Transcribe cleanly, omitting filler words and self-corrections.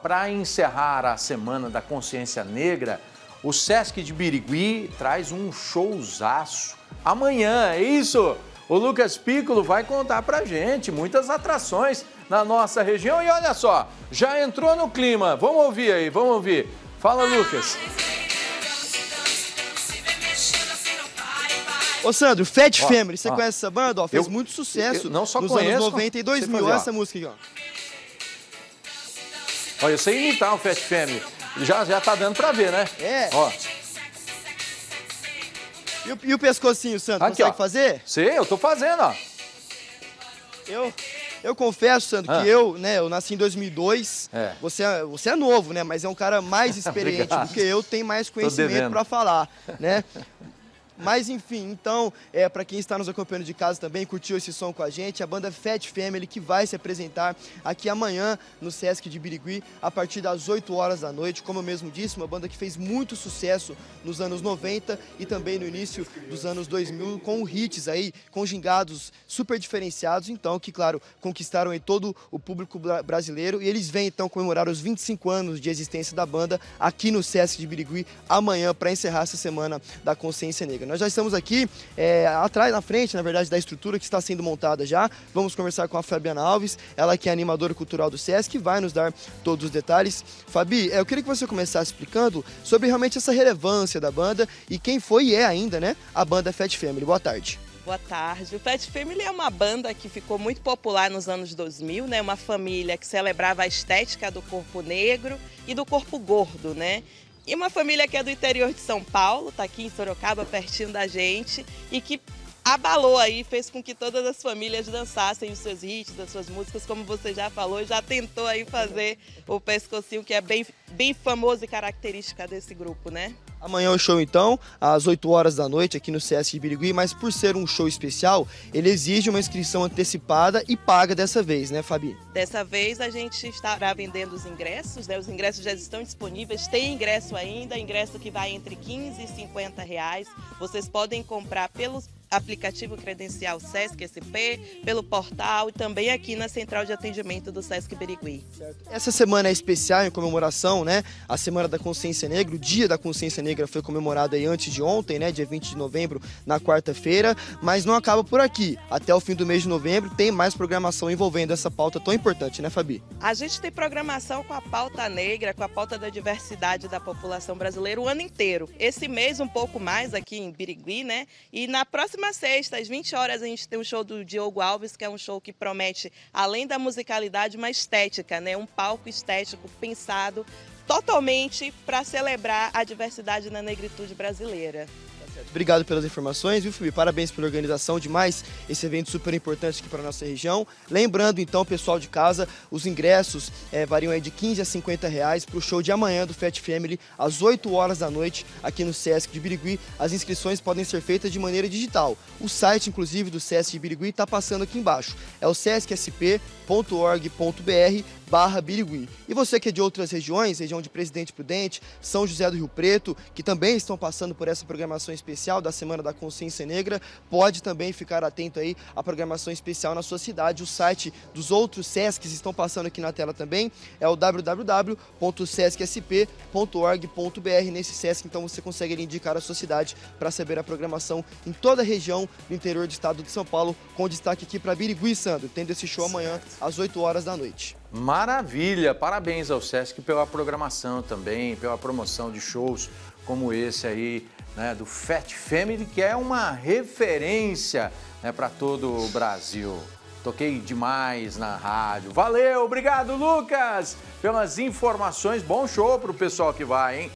Para encerrar a Semana da Consciência Negra, o Sesc de Birigui traz um showzaço. Amanhã, é isso? O Lucas Piccolo vai contar pra gente muitas atrações na nossa região. E olha só, já entrou no clima. Vamos ouvir aí, vamos ouvir. Fala, Lucas. Ô Sandro, Fat Family, você conhece essa banda? Ó, fez muito sucesso não só nos conheço, anos 90 e 2000. Olha essa música aqui, ó. Olha, eu sei imitar o Fat Family. Já tá dando pra ver, né? É. Ó. E o pescocinho, Sandro, Aqui, consegue ó. fazer? Sei, eu tô fazendo, ó. Eu confesso, Sandro, que eu nasci em 2002. É. Você é novo, né? Mas é um cara mais experiente do que eu, tem mais conhecimento pra falar, né? Mas enfim, então, para quem está nos acompanhando de casa também, curtiu esse som com a gente, a banda Fat Family, que vai se apresentar aqui amanhã no Sesc de Birigui, a partir das 8 horas da noite. Como eu mesmo disse, uma banda que fez muito sucesso nos anos 90 e também no início dos anos 2000, com hits aí, com gingados super diferenciados, então, que claro, conquistaram aí todo o público brasileiro, e eles vêm então comemorar os 25 anos de existência da banda aqui no Sesc de Birigui, amanhã, para encerrar essa Semana da Consciência Negra. Nós já estamos aqui atrás, na frente, na verdade, da estrutura que está sendo montada já. Vamos conversar com a Fabiana Alves, ela que é animadora cultural do Sesc, que vai nos dar todos os detalhes. Fabi, eu queria que você começasse explicando sobre realmente essa relevância da banda e quem foi e é ainda, né, a banda Fat Family. Boa tarde. Boa tarde. O Fat Family é uma banda que ficou muito popular nos anos 2000, né? Uma família que celebrava a estética do corpo negro e do corpo gordo, né? E uma família que é do interior de São Paulo, tá aqui em Sorocaba, pertinho da gente, e que abalou aí, fez com que todas as famílias dançassem os seus hits, as suas músicas, como você já falou, já tentou aí fazer o pescocinho, que é bem famoso e característica desse grupo, né? Amanhã o show, então, às 8 horas da noite, aqui no Sesc de Birigui, mas por ser um show especial, ele exige uma inscrição antecipada e paga dessa vez, né, Fabi? Dessa vez a gente estará vendendo os ingressos, né? Os ingressos já estão disponíveis, tem ingresso ainda, ingresso que vai entre 15 e 50 reais. Vocês podem comprar pelo aplicativo credencial Sesc SP, pelo portal e também aqui na central de atendimento do Sesc Birigui. Certo. Essa semana é especial em comemoração, né? A Semana da Consciência Negra, o Dia da Consciência Negra foi comemorado aí antes de ontem, né? Dia 20 de novembro, na quarta-feira, mas não acaba por aqui. Até o fim do mês de novembro tem mais programação envolvendo essa pauta tão importante, né, Fabi? A gente tem programação com a pauta negra, com a pauta da diversidade da população brasileira o ano inteiro. Esse mês um pouco mais aqui em Birigui, né? E na próxima sexta, às 20 horas, a gente tem o show do Diogo Alves, que é um show que promete, além da musicalidade, uma estética, né? Um palco estético pensado totalmente para celebrar a diversidade na negritude brasileira. Obrigado pelas informações, viu, Fabi? Parabéns pela organização de mais esse evento super importante aqui para a nossa região. Lembrando, então, pessoal de casa, os ingressos variam aí de 15 a 50 reais para o show de amanhã do Fat Family, às 8 horas da noite, aqui no Sesc de Birigui. As inscrições podem ser feitas de maneira digital. O site, inclusive, do Sesc de Birigui está passando aqui embaixo. É o sescsp.org.br/Birigui. E você que é de outras regiões, região de Presidente Prudente, São José do Rio Preto, que também estão passando por essa programação especial da Semana da Consciência Negra, pode também ficar atento aí à programação especial na sua cidade. O site dos outros Sescs estão passando aqui na tela também, é o www.sescsp.org.br. Nesse Sesc, então, você consegue indicar a sua cidade para saber a programação em toda a região do interior do estado de São Paulo, com destaque aqui para Birigui, Sandro, tendo esse show amanhã às 8 horas da noite. Maravilha! Parabéns ao Sesc pela programação também, pela promoção de shows como esse aí, né, do Fat Family, que é uma referência, né, para todo o Brasil. Toquei demais na rádio. Valeu, obrigado, Lucas, pelas informações. Bom show para o pessoal que vai, hein?